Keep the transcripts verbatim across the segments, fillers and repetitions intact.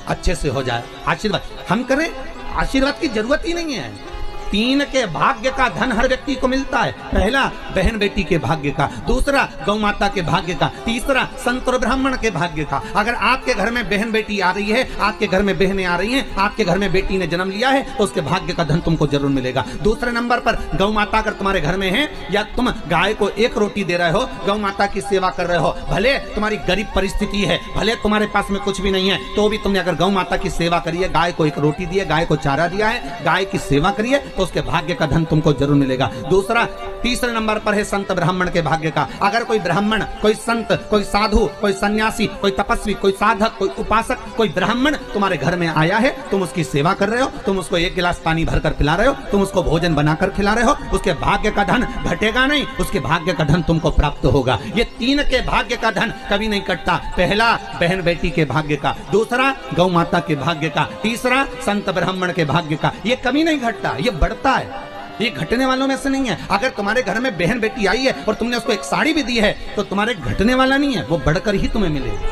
अच्छे से हो जाए। आशीर्वाद हम करें, आशीर्वाद की जरूरत ही नहीं है। तीन के भाग्य का धन हर व्यक्ति को मिलता है। पहला बहन बेटी के भाग्य का, दूसरा गौ माता के भाग्य का, तीसरा संत और ब्राह्मण के भाग्य का। अगर आपके घर में बहन बेटी आ रही है, आपके घर में बहनें आ रही हैं, आपके घर में बेटी ने जन्म लिया है, तो उसके भाग्य का धन तुमको जरूर मिलेगा। दूसरे नंबर पर गौ माता अगर तुम्हारे घर में है, या तुम गाय को एक रोटी दे रहे हो, गौ माता की सेवा कर रहे हो, भले तुम्हारी गरीब परिस्थिति है, भले तुम्हारे पास में कुछ भी नहीं है, तो भी तुमने अगर गौ माता की सेवा करी है, गाय को एक रोटी दी है, गाय को चारा दिया है, गाय की सेवा करी है, तो उसके भाग्य का धन तुमको जरूर मिलेगा। दूसरा, तीसरे नंबर पर है संत ब्राह्मण के भाग्य का। अगर कोई ब्राह्मण, कोई संत, कोई साधु, कोई सन्यासी, कोई तपस्वी, कोई साधक, कोई उपासक, कोई ब्राह्मण तुम्हारे घर में आया है, तुम उसकी सेवा कर रहे हो, तुम उसको एक गिलास पानी भरकर पिला रहे हो, तुम उसको भोजन बनाकर खिला रहे हो, उसके भाग्य का धन घटेगा नहीं, उसके भाग्य का धन तुमको प्राप्त होगा। ये तीन के भाग्य का धन कभी नहीं कटता। पहला बहन बेटी के भाग्य का, दूसरा गौ माता के भाग्य का, तीसरा संत ब्राह्मण के भाग्य का। ये कभी नहीं घटता, ये बढ़ता है, ये घटने वालों में से नहीं है। अगर तुम्हारे घर में बहन बेटी आई है और तुमने उसको एक साड़ी भी दी है, तो तुम्हारे घटने वाला नहीं है, वो बढ़कर ही तुम्हें मिलेगा।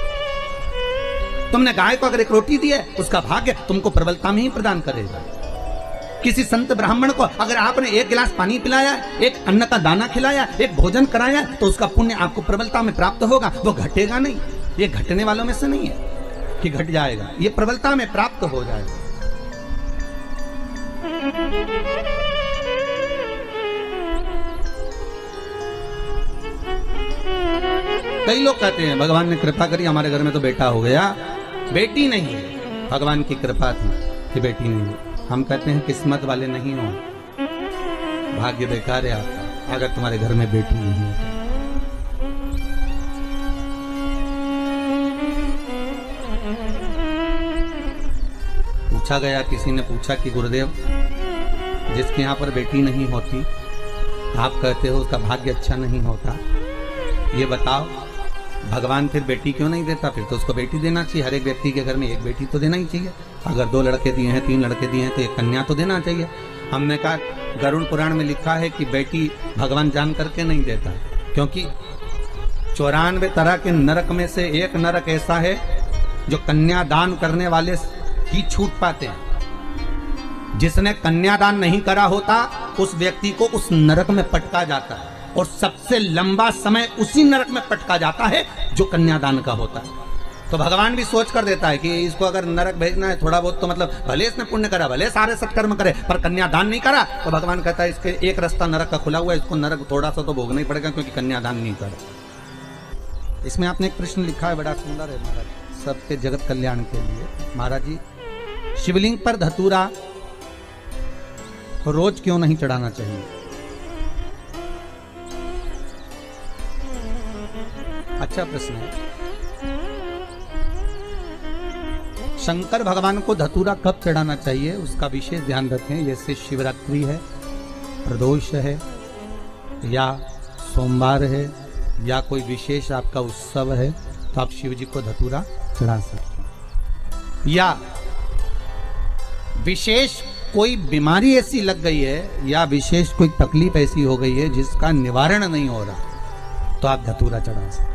तुमने गाय को अगर एक रोटी दी है, उसका भाग्य तुमको प्रबलता में ही प्रदान करेगा। किसी संत ब्राह्मण को अगर आपने एक गिलास पानी पिलाया, एक अन्न का दाना खिलाया, एक भोजन कराया, तो उसका पुण्य आपको प्रबलता में प्राप्त होगा, वो घटेगा नहीं। ये घटने वालों में से नहीं है कि घट जाएगा, ये प्रबलता में प्राप्त हो जाएगा। कई लोग कहते हैं भगवान ने कृपा करी, हमारे घर में तो बेटा हो गया, बेटी नहीं है, भगवान की कृपा थी कि बेटी नहीं है। हम कहते हैं किस्मत वाले नहीं हो, भाग्य बेकार है आपका अगर तुम्हारे घर में बेटी नहीं है। पूछा गया, किसी ने पूछा कि गुरुदेव, जिसके यहाँ पर बेटी नहीं होती, आप कहते हो उसका भाग्य अच्छा नहीं होता, ये बताओ भगवान फिर बेटी क्यों नहीं देता? फिर तो उसको बेटी देना चाहिए। हर एक व्यक्ति के घर में एक बेटी तो देना ही चाहिए। अगर दो लड़के दिए हैं, तीन लड़के दिए हैं, तो एक कन्या तो देना चाहिए। हमने कहा गरुड़ पुराण में लिखा है कि बेटी भगवान जान करके नहीं देता, क्योंकि चौरानवे तरह के नरक में से एक नरक ऐसा है जो कन्यादान करने वाले ही छूट पाते हैं। जिसने कन्यादान नहीं करा होता, उस व्यक्ति को उस नरक में पटका जाता है, और सबसे लंबा समय उसी नरक में पटका जाता है जो कन्यादान का होता है। तो भगवान भी सोच कर देता है कि इसको अगर नरक भेजना है, थोड़ा बहुत तो मतलब भले इसने पुण्य करा, भले सारे सत्कर्म करे, पर कन्यादान नहीं करा, तो भगवान कहता है इसके एक रास्ता नरक का खुला हुआ है, इसको नरक थोड़ा सा तो भोगना ही पड़ेगा, क्योंकि कन्यादान नहीं करा। इसमें आपने एक प्रश्न लिखा है, बड़ा सुंदर है महाराज, सबके जगत कल्याण के लिए। महाराज जी, शिवलिंग पर धतूरा रोज क्यों नहीं चढ़ाना चाहिए? अच्छा प्रश्न है। शंकर भगवान को धतूरा कब चढ़ाना चाहिए, उसका विशेष ध्यान रखें। जैसे शिवरात्रि है, प्रदोष है, या सोमवार है, या कोई विशेष आपका उत्सव है, तो आप शिव जी को धतूरा चढ़ा सकते हैं। या विशेष कोई बीमारी ऐसी लग गई है, या विशेष कोई तकलीफ ऐसी हो गई है जिसका निवारण नहीं हो रहा, तो आप धतूरा चढ़ा सकते हैं।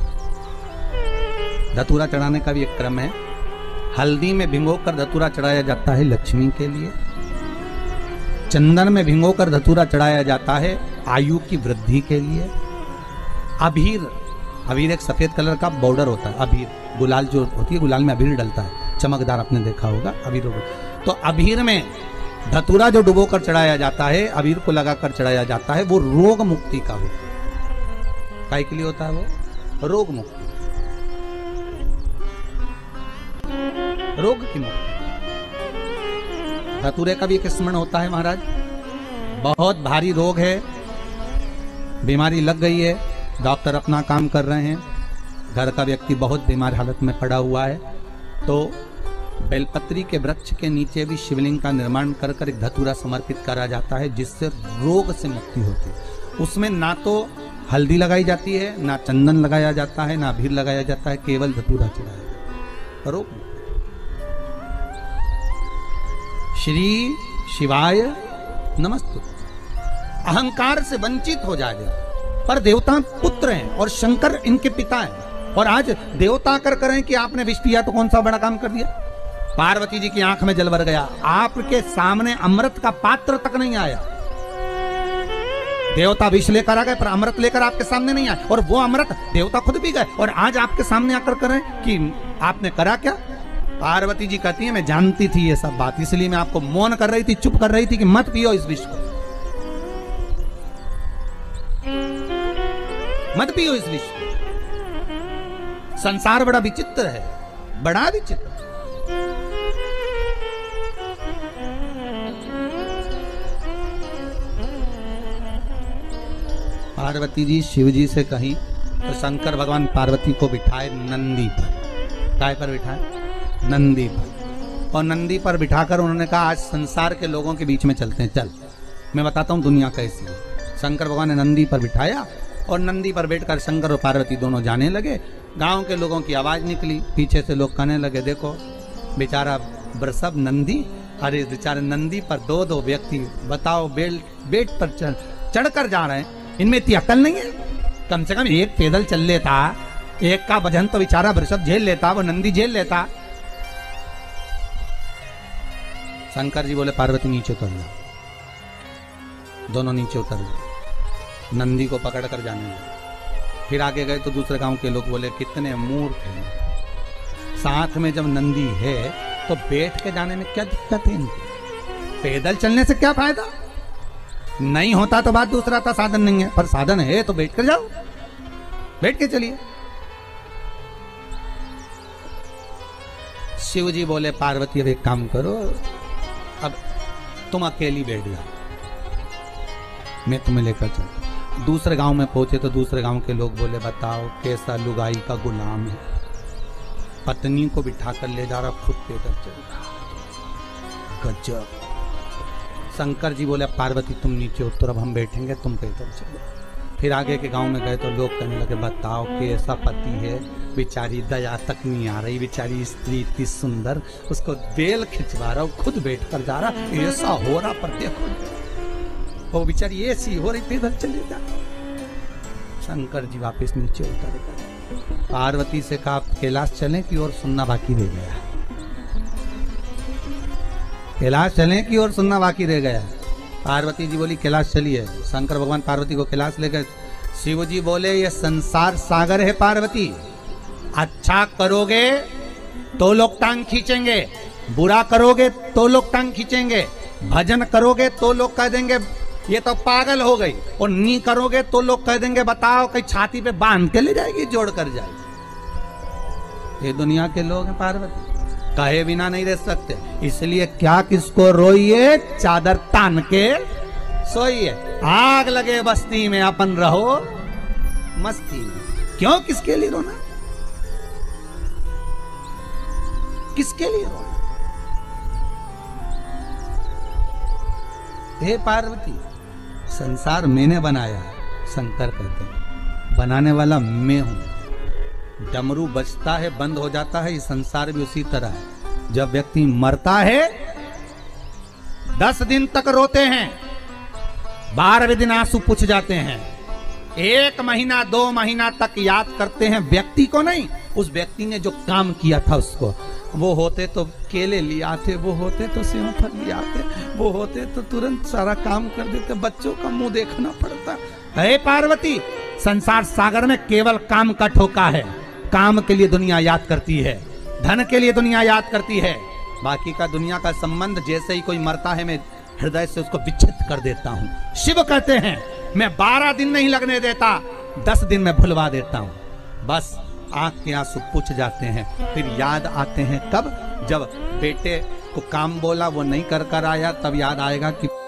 धतूरा चढ़ाने का भी एक क्रम है। हल्दी में भिगोकर धतूरा चढ़ाया जाता है लक्ष्मी के लिए। चंदन में भिगोकर धतूरा चढ़ाया जाता है आयु की वृद्धि के लिए। अबीर, अबीर एक सफेद कलर का बॉर्डर होता है। अबीर, गुलाल जो होती है, गुलाल में अबीर डलता है, चमकदार, आपने देखा होगा अबीर। तो अबीर में धतूरा जो डुबो कर चढ़ाया जाता है, अबीर को लगाकर चढ़ाया जाता है, वो रोग मुक्ति का होता है। काय के लिए होता है वो? रोग मुक्ति, रोग की मुक्ति। धतूरे का भी एक स्मरण होता है महाराज। बहुत भारी रोग है, बीमारी लग गई है, डॉक्टर अपना काम कर रहे हैं, घर का व्यक्ति बहुत बीमार हालत में पड़ा हुआ है, तो बेलपत्री के वृक्ष के नीचे भी शिवलिंग का निर्माण कर कर एक धतूरा समर्पित करा जाता है, जिससे रोग से मुक्ति होती है। उसमें ना तो हल्दी लगाई जाती है, ना चंदन लगाया जाता है, ना अबीर लगाया जाता है, केवल धतूरा चढ़ाया जाता है। रोग। श्री शिवाय नमस्तु। अहंकार से वंचित हो जाएगा, पर देवता पुत्र हैं और शंकर इनके पिता हैं। और आज देवता कर करें कि आपने विष पिया तो कौन सा बड़ा काम कर दिया। पार्वती जी की आंख में जल भर गया, आपके सामने अमृत का पात्र तक नहीं आया। देवता विष लेकर आ गए पर अमृत लेकर आपके सामने नहीं आए, और वो अमृत देवता खुद पी गए, और आज आपके सामने आकर करें कि आपने करा क्या। पार्वती जी कहती है मैं जानती थी ये सब बात, इसलिए मैं आपको मौन कर रही थी, चुप कर रही थी कि मत पियो इस विष को, मत पियो इस विष को। संसार बड़ा विचित्र है, बड़ा विचित्र। पार्वती जी शिव जी से कही तो शंकर भगवान पार्वती को बिठाए नंदी पर। काय पर बिठाए? नंदी पर। और नंदी पर बिठाकर उन्होंने कहा आज संसार के लोगों के बीच में चलते हैं, चल मैं बताता हूँ दुनिया कैसी है। शंकर भगवान ने नंदी पर बिठाया और नंदी पर बैठकर शंकर और पार्वती दोनों जाने लगे। गांव के लोगों की आवाज निकली, पीछे से लोग कहने लगे देखो बेचारा बरसब नंदी, अरे बेचारे नंदी पर दो दो व्यक्ति बताओ बेल बेट पर चढ़ चढ़कर जा रहे हैं, इनमें इतनी अकल नहीं है। कम से कम एक पैदल चल लेता, एक का वजन तो बेचारा वृषभ झेल लेता, वो नंदी झेल लेता। शंकर जी बोले पार्वती नीचे उतर जाओ। दोनों नीचे उतर गए, नंदी को पकड़ कर जाने लगे। फिर आगे गए तो दूसरे गांव के लोग बोले कितने मूर्ख हैं, साथ में जब नंदी है तो बैठ के जाने में क्या दिक्कत है इनकी, पैदल चलने से क्या फायदा। नहीं होता तो बात दूसरा था, साधन नहीं है, पर साधन है तो बैठ कर जाओ, बैठ के चलिए। शिव जी बोले पार्वती अब एक काम करो, अब तुम अकेली बैठ जाओ, मैं तुम्हें लेकर चलूं। दूसरे गांव में पहुंचे तो दूसरे गांव के लोग बोले बताओ कैसा लुगाई का गुलाम है, पत्नी को बिठा कर ले जा रहा, खुद पैदल चल रहा, गजब। शंकर जी बोले पार्वती तुम नीचे उतर, अब हम बैठेंगे, तुम पैदल चलो। फिर आगे के गांव में गए तो लोग कहने लगे बताओ कैसा पति है, बेचारी दया तक नहीं आ रही, बेचारी स्त्री इतनी सुंदर, उसको बेल खिंचवा रहा, खुद बैठ कर जा रहा, ऐसा हो रहा, पर देखो वो बेचारी ऐसी हो रही, पैदल चले जा। शंकर जी वापस नीचे उतर गए। पार्वती से कहा कैलाश चलें कि और सुनना बाकी रह गया, कैलाश चलें कि और सुनना बाकी रह गया। पार्वती जी बोली कैलाश चलिए। शंकर भगवान पार्वती को कैलाश ले गए। शिव जी बोले ये संसार सागर है पार्वती, अच्छा करोगे तो लोग टांग खींचेंगे, बुरा करोगे तो लोग टांग खींचेंगे, भजन करोगे तो लोग कह देंगे ये तो पागल हो गई, और नहीं करोगे तो लोग कह देंगे बताओ कहीं छाती पे बांध के ले जाएगी, जोड़ कर जाएगी। ये दुनिया के लोग हैं पार्वती, कहे बिना नहीं रह सकते, इसलिए क्या किसको रोइए, चादर तान के सोइए। आग लगे बस्ती में अपन रहो मस्ती में, क्यों किसके लिए रोना, किसके लिए रोना। हे पार्वती संसार मैंने बनाया, शंकर कहते हैं बनाने वाला मैं हूं। डमरू बजता है बंद हो जाता है, ये संसार भी उसी तरह है। जब व्यक्ति मरता है दस दिन तक रोते हैं, बारहवें दिन आंसू पुछ जाते हैं, एक महीना दो महीना तक याद करते हैं व्यक्ति को नहीं, उस व्यक्ति ने जो काम किया था उसको। वो होते तो केले ले आते, वो होते तो सेवफल ले आते, वो होते तो तुरंत सारा काम कर देते, बच्चों का मुंह देखना पड़ता है। पार्वती संसार सागर में केवल काम का ठोका है, काम के लिए दुनिया याद करती है, धन के लिए दुनिया याद करती है, बाकी का दुनिया का संबंध जैसे ही कोई मरता है मैं हृदय से उसको विच्छेद कर देता हूँ। शिव कहते हैं मैं बारह दिन नहीं लगने देता, दस दिन में भुलवा देता हूँ, बस आंख के आंसू पुछ जाते हैं। फिर याद आते हैं कब, जब बेटे को काम बोला वो नहीं कर कर आया, तब याद आएगा कि